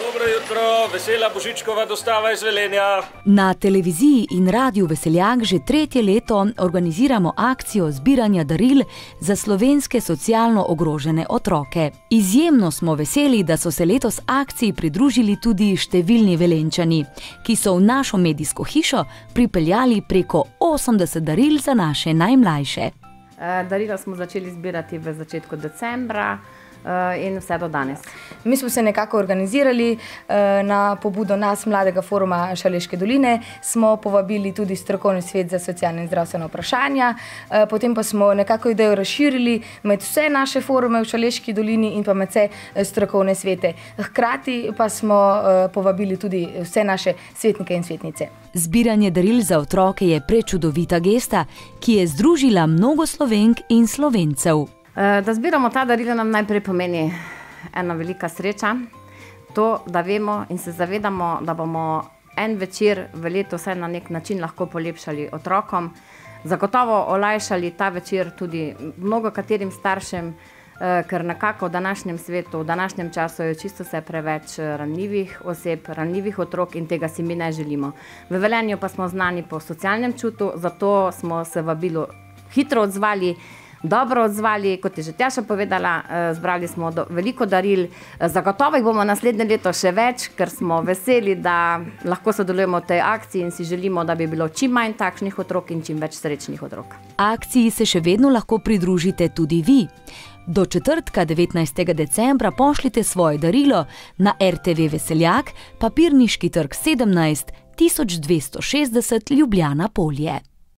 Dobro jutro, vesela Božičkova dostava iz Velenja. Na televiziji in radiu Veseljak že 3. leto organiziramo akcijo zbiranja daril za slovenske socialno ogrožene otroke. Izjemno smo veseli, da so se letos akciji pridružili tudi številni Velenjčani, ki so v našo medijsko hišo pripeljali preko 80 daril za naše najmlajše. Darila smo začeli zbirati v začetku decembra in vse do danes. Mi smo se nekako organizirali na pobudo nas, Mladega foruma Šaleške doline, smo povabili tudi strokovni svet za socialne in zdravstvene vprašanja, potem pa smo nekako idejo razširili med vse naše forume v Šaleški dolini in pa med vse strokovne svete. Hkrati pa smo povabili tudi vse naše svetnike in svetnice. Zbiranje daril za otroke je prečudovita gesta, ki je združila mnogo Slovenk in Slovencev. Da zbiramo ta darila nam najprej pomeni ena velika sreča. To, da vemo in se zavedamo, da bomo en večer v letu vsaj na nek način lahko polepšali otrokom. Zagotovo olajšali ta večer tudi mnogo katerim staršem, ker nekako v današnjem svetu, v današnjem času je čisto vse preveč ranljivih oseb, ranljivih otrok in tega si mi ne želimo. V Velenju pa smo znani po socialnem čutu, zato smo se vabilu hitro odzvali, dobro odzvali, kot je že Tjaša povedala, zbrali smo veliko daril, zagotovo jih bomo naslednje leto še več, ker smo veseli, da lahko sodelujemo v tej akciji in si želimo, da bi bilo čim manj takšnih otrok in čim več srečnih otrok. Akciji se še vedno lahko pridružite tudi vi. Do četrtka 19. decembra pošljite svoje darilo na RTV Veseljak, Papirniški trg 17, 1260 Ljubljana Polje.